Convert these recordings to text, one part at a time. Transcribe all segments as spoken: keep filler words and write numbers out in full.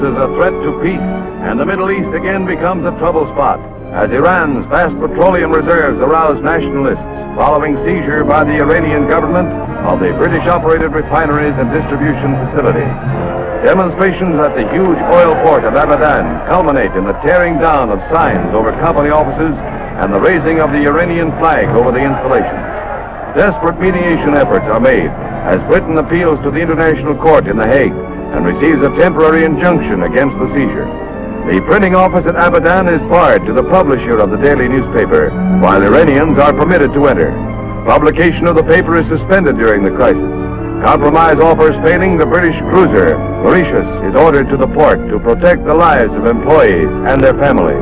poses a threat to peace, and the Middle East again becomes a trouble spot, as Iran's vast petroleum reserves arouse nationalists following seizure by the Iranian government of the British-operated refineries and distribution facilities. Demonstrations at the huge oil port of Abadan culminate in the tearing down of signs over company offices and the raising of the Iranian flag over the installations. Desperate mediation efforts are made as Britain appeals to the International Court in The Hague and receives a temporary injunction against the seizure. The printing office at Abadan is barred to the publisher of the daily newspaper, while Iranians are permitted to enter. Publication of the paper is suspended during the crisis. Compromise offers failing, the British cruiser Mauritius is ordered to the port to protect the lives of employees and their families.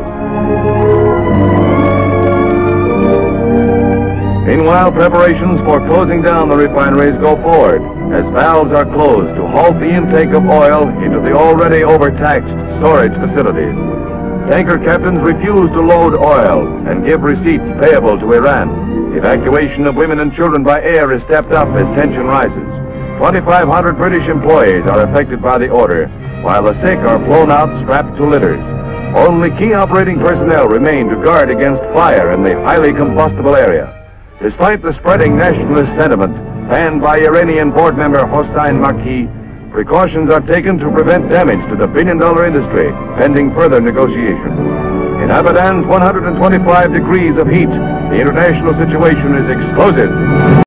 Meanwhile, preparations for closing down the refineries go forward as valves are closed to halt the intake of oil into the already overtaxed storage facilities. Tanker captains refuse to load oil and give receipts payable to Iran. Evacuation of women and children by air is stepped up as tension rises. twenty-five hundred British employees are affected by the order, while the sick are flown out strapped to litters. Only key operating personnel remain to guard against fire in the highly combustible area. Despite the spreading nationalist sentiment fanned by Iranian board member Hossein Makki, precautions are taken to prevent damage to the billion-dollar industry pending further negotiations. In Abadan's one hundred twenty-five degrees of heat, the international situation is explosive.